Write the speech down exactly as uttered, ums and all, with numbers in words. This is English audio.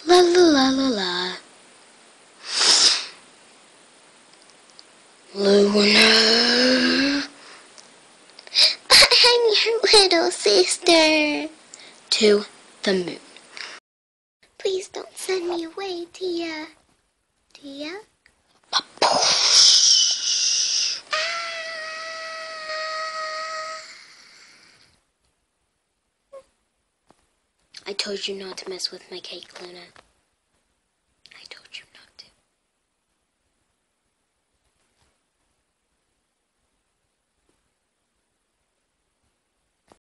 La la la la la. Luna. I'm your little sister. To the moon. Please don't send me away, Tia. Tia? I told you not to mess with my cake, Luna.